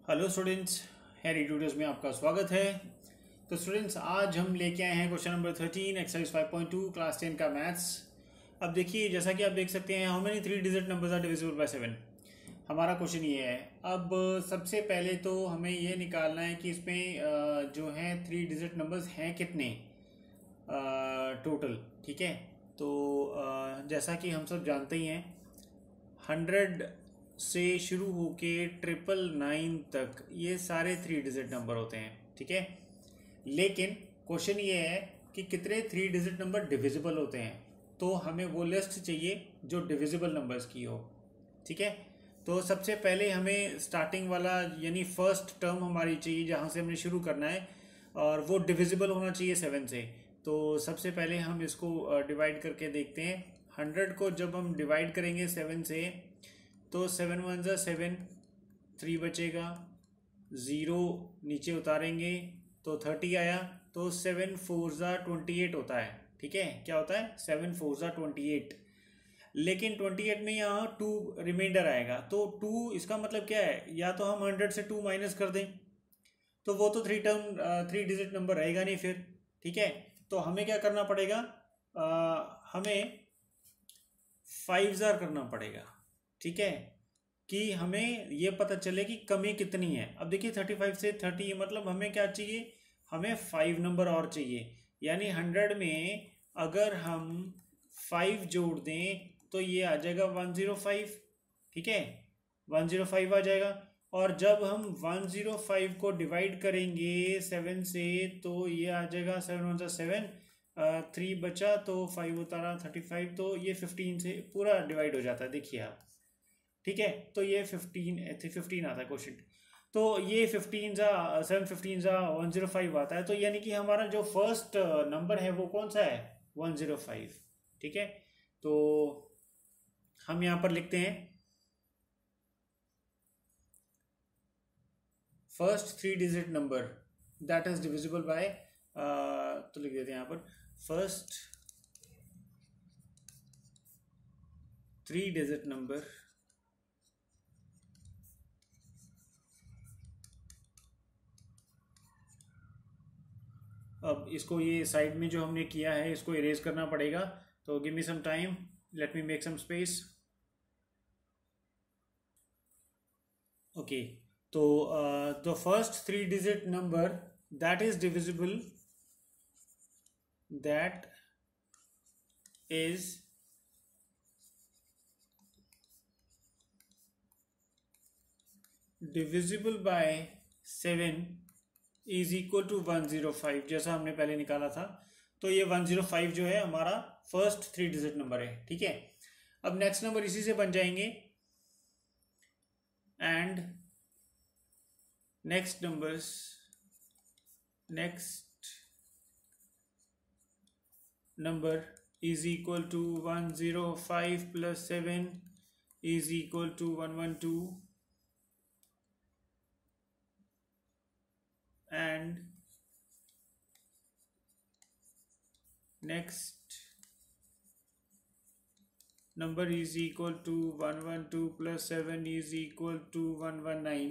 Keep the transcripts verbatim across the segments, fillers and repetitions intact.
Hello students, Harry tutors में आपका स्वागत है। तो स्टूडेंट्स, आज हम लेके आए हैं question number thirteen exercise five point two class ten का मैथ्स। अब देखिए, जैसा कि आप देख सकते हैं, how many three digit numbers are divisible by seven. हमारा क्वेश्चन ये है। अब सबसे पहले तो हमें ये निकालना है कि इसमें अ, जो है थ्री डिजिट नंबर्स हैं कितने टोटल। ठीक है, तो अ, जैसा कि हम सब जानते ही हैं, हंड्रेड से शुरू होके ट्रिपल नाइन तक ये सारे थ्री डिजिट नंबर होते हैं। ठीक है, लेकिन क्वेश्चन ये है कि कितने थ्री डिजिट नंबर डिविजिबल होते हैं। तो हमें वो लिस्ट चाहिए जो डिविजिबल नंबर्स की हो। ठीक है, तो सबसे पहले हमें स्टार्टिंग वाला यानी फर्स्ट टर्म हमारी चाहिए जहाँ से हमने शुरू करना है, और वो डिविजिबल होना चाहिए सेवन से। तो सबसे पहले हम इसको डिवाइड करके देखते हैं। हंड्रेड को जब हम डिवाइड करेंगे सेवन से, तो सेवन वन ज़ा सेवन, थ्री बचेगा, ज़ीरो नीचे उतारेंगे तो थर्टी आया, तो सेवन फोर ज़ा ट्वेंटी एट होता है। ठीक है, क्या होता है? सेवन फोर ज़ा ट्वेंटी एट। लेकिन ट्वेंटी एट में यहाँ टू रिमाइंडर आएगा, तो टू इसका मतलब क्या है? या तो हम हंड्रेड से टू माइनस कर दें, तो वो तो three term three digit number रहेगा नहीं फिर। ठीक है, तो हमें क्या करना पड़ेगा? आ, हमें फाइव ज़ार करना पड़ेगा। ठीक है, कि हमें ये पता चले कि कमी कितनी है। अब देखिए, थर्टी फाइव से थर्टी मतलब हमें क्या चाहिए? हमें फाइव नंबर और चाहिए। यानी हंड्रेड में अगर हम फाइव जोड़ दें तो ये आ जाएगा वन ज़ीरो फाइव। ठीक है, वन ज़ीरो फाइव आ जाएगा। और जब हम वन ज़ीरो फाइव को डिवाइड करेंगे सेवन से, तो ये आ जाएगा सेवन वन ज़ा सेवन, थ्री बचा तो फाइव उतारा थर्टी फाइव, तो ये फिफ्टीन से पूरा डिवाइड हो जाता है। देखिए आप, ठीक है, तो ये फिफ्टीन फिफ्टीन आता है क्वेश्चन। तो ये फिफ्टीन ज़ा सेवन फिफ्टीन ज़ा वन ज़ीरो फाइव आता है। तो यानी कि हमारा जो फर्स्ट नंबर है वो कौन सा है? One zero five. ठीक है, तो हम यहाँ पर लिखते हैं first three digit number that is divisible by, तो लिख देते हैं यहाँ पर फर्स्ट थ्री डिजिट नंबर अब इसको ये साइड में जो हमने किया है इसको इरेज करना पड़ेगा। तो give me some time, let me make some space. Okay, तो the first three digit number that is divisible, that is divisible by seven is equal to one zero five, जैसा हमने पहले निकाला था। तो ये वन ज़ीरो फाइव जो है हमारा फर्स्ट थ्री डिजिट नंबर है। ठीक है, अब नेक्स्ट नंबर इसी से बन जाएंगे, and next numbers next number is equal to one zero five plus seven is equal to one one two, and next number is equal to one one two plus seven is equal to one one nine,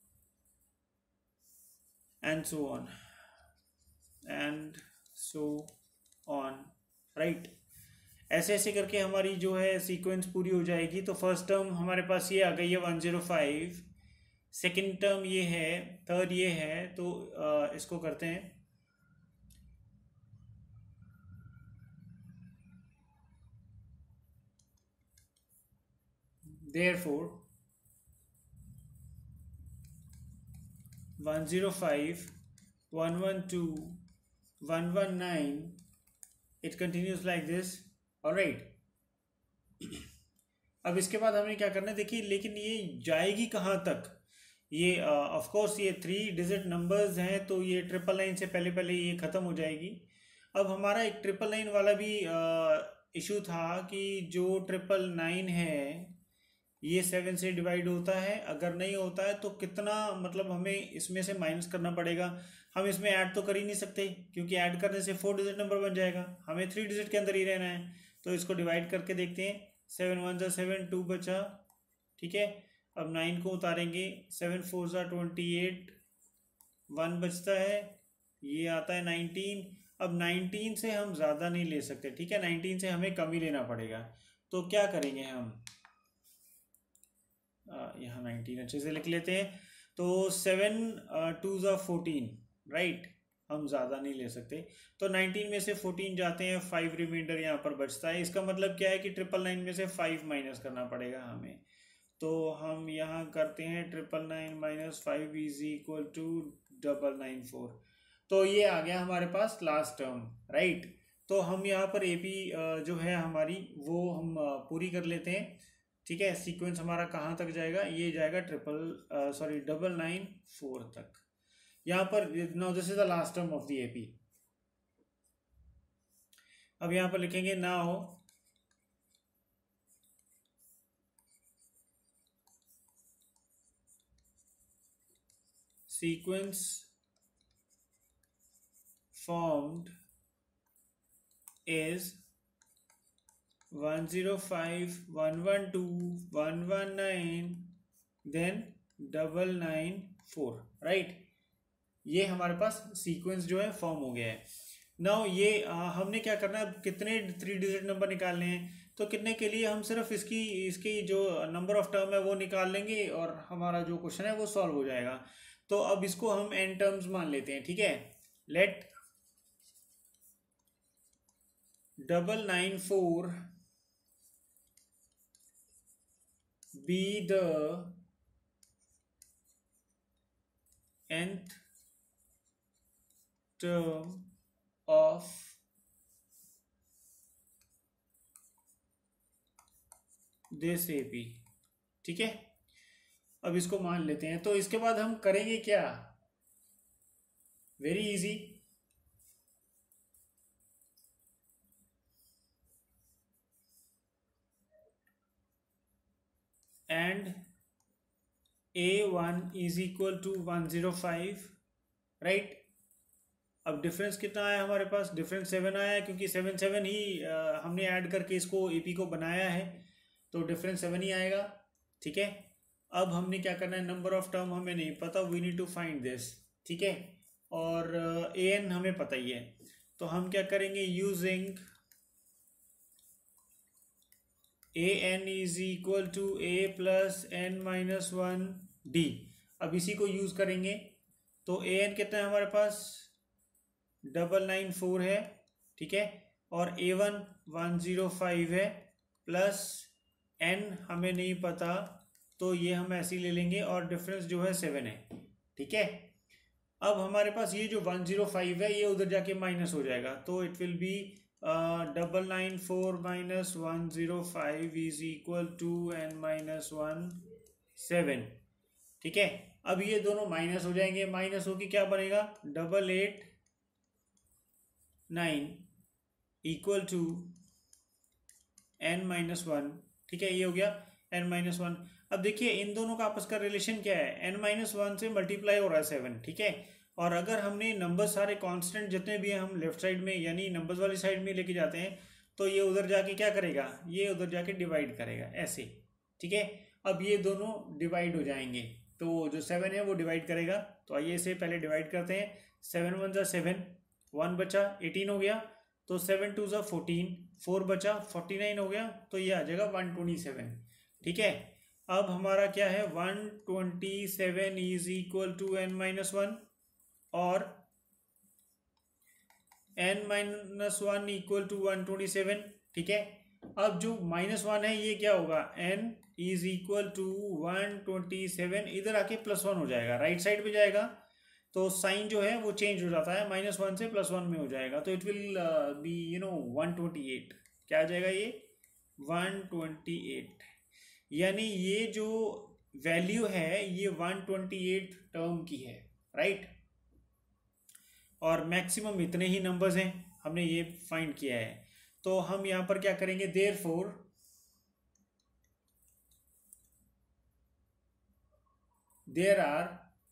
and so on and so on, right? ऐसे ऐसे करके हमारी जो है sequence पूरी हो जाएगी। तो फर्स्ट टर्म हमारे पास ये आ गई है one zero five, second term ये है, थर्ड ये है। तो आ, इसको करते हैं therefore one zero five, one one two, one one nine, it continues like this. Alright, अब इसके बाद हमें क्या करना है देखिए, लेकिन ये जाएगी कहाँ तक? ये ऑफ कोर्स ये थ्री डिजिट नंबर्स हैं, तो ये ट्रिपल लाइन से पहले पहले ये ख़त्म हो जाएगी। अब हमारा एक ट्रिपल लाइन वाला भी इशू था कि जो ट्रिपल नाइन है ये सेवन से डिवाइड होता है, अगर नहीं होता है तो कितना, मतलब हमें इसमें से माइनस करना पड़ेगा। हम इसमें ऐड तो कर ही नहीं सकते, क्योंकि ऐड करने से फोर डिजिट नंबर बन जाएगा, हमें थ्री डिजिट के अंदर ही रहना है। तो इसको डिवाइड करके देखते हैं, सेवन वन ज़ा सेवन, टू बचा। ठीक है, अब नाइन को उतारेंगे, सेवन फोर ज़ा ट्वेंटी एट, वन बचता है, ये आता है नाइनटीन। अब नाइनटीन से हम ज़्यादा नहीं ले सकते, ठीक है, नाइनटीन से हमें कम ही लेना पड़ेगा। तो क्या करेंगे हम, यहाँ नाइनटीन अच्छे से लिख लेते हैं। तो सेवन टू ज़ा फोर्टीन, राइट, हम ज़्यादा नहीं ले सकते। तो नाइनटीन में से फोर्टीन जाते हैं, फाइव रिमाइंडर यहाँ पर बचता है। इसका मतलब क्या है कि ट्रिपल नाइन में से फाइव माइनस करना पड़ेगा हमें। तो हम यहाँ करते हैं triple nine minus five is equal to double nine four. तो ये आ गया हमारे पास लास्ट टर्म, राइट। तो हम यहाँ पर ए पी जो है हमारी वो हम पूरी कर लेते हैं, ठीक है। सीक्वेंस हमारा कहाँ तक जाएगा, ये जाएगा triple sorry double nine four तक। यहाँ पर now this is the last term of the A P. अब यहाँ पर लिखेंगे now sequence formed is one zero five, one one two, one one nine, then double nine four, right. ये हमारे पास sequence जो है फॉर्म हो गया है। नाउ ये आ, हमने क्या करना है, कितने थ्री डिजिट नंबर निकालने हैं। तो कितने के लिए हम सिर्फ इसकी इसकी जो नंबर ऑफ टर्म है वो निकाल लेंगे और हमारा जो क्वेश्चन है वो सॉल्व हो जाएगा। तो अब इसको हम एन टर्म्स मान लेते हैं, ठीक है। Let double nine four be the nth term of this A P, ठीक है। अब इसको मान लेते हैं। तो इसके बाद हम करेंगे क्या, very easy, and A one is equal to one zero five, right. अब डिफरेंस कितना आया हमारे पास, डिफरेंस सेवन आया, क्योंकि सेवन सेवन ही आ, हमने ऐड करके इसको एपी को बनाया है, तो डिफरेंस सेवन ही आएगा, ठीक है। अब हमने क्या करना है, नंबर ऑफ टर्म हमें नहीं पता, we need to find this, ठीक है। और ए एन हमें पता ही है, तो हम क्या करेंगे, using A N is equal to A plus N minus one D. अब इसी को यूज करेंगे। तो ए एन कितना है हमारे पास, डबल नाइन फोर है, ठीक है, और A one one zero five है, प्लस एन हमें नहीं पता, तो ये हम ऐसे ही ले लेंगे, और डिफरेंस जो है सेवन है, ठीक है। अब हमारे पास ये जो वन जीरो फाइव है ये उधर जाके माइनस हो जाएगा, तो it will be double nine four minus one zero five is equal to N minus one seven, ठीक है। अब ये दोनों माइनस हो जाएंगे, माइनस होके क्या बनेगा, double eight nine equal to N minus one, ठीक है, ये हो गया एन माइनस वन। अब देखिए इन दोनों का आपस का रिलेशन क्या है, एन माइनस वन से मल्टीप्लाई हो रहा है सेवन, ठीक है। और अगर हमने नंबर सारे कांस्टेंट जितने भी हैं हम लेफ्ट साइड में यानी नंबर्स वाली साइड में लेके जाते हैं, तो ये उधर जाके क्या करेगा, ये उधर जाके डिवाइड करेगा ऐसे, ठीक है। अब ये दोनों डिवाइड हो जाएंगे, तो जो सेवन है वो डिवाइड करेगा। तो आइए इसे पहले डिवाइड करते हैं, सेवन वन ज़ा सेवन, वन बचा एटीन हो गया, तो सेवन टू ज़ा फोर्टीन, फोर बचा फोर्टी नाइन हो गया, तो ये आ जाएगा वन ट्वेंटी सेवन, ठीक है। अब हमारा क्या है, one twenty seven is equal to N minus one, और n minus one equal to one twenty seven, ठीक है। अब जो माइनस वन है ये क्या होगा, n is equal to one twenty seven, इधर आके प्लस वन हो जाएगा, राइट साइड पे जाएगा, तो साइन जो है वो चेंज हो जाता है, माइनस वन से प्लस वन में हो जाएगा, तो it will be you know one twenty eight, क्या आ जाएगा ये वन ट्वेंटी एट। यानी ये जो वैल्यू है ये वन ट्वेंटी एट टर्म की है, राइट। और मैक्सिमम इतने ही नंबर्स हैं, हमने ये फाइंड किया है। तो हम यहाँ पर क्या करेंगे, देयरफॉर देयर आर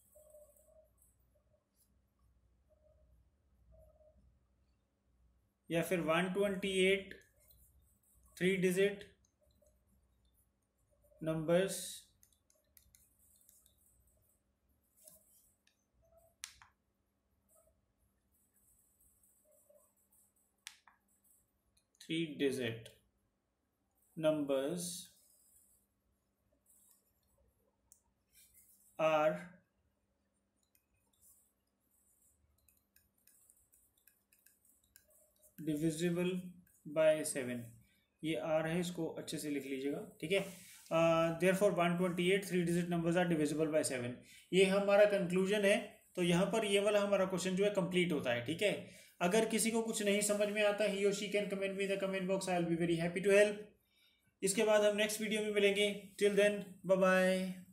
या फिर one twenty eight three digit numbers three digit numbers are divisible by seven. ये आर है, इसको अच्छे से लिख लीजिएगा, ठीक है। Therefore one twenty eight three digit numbers are divisible by seven. ये हमारा कंक्लूजन है। तो यहाँ पर ये वाला हमारा क्वेश्चन जो है कंप्लीट होता है, ठीक है। अगर किसी को कुछ नहीं समझ में आता, ही और she can comment me the comment box, I will be very happy to help. इसके बाद हम नेक्स्ट वीडियो में मिलेंगे। Till then bye bye.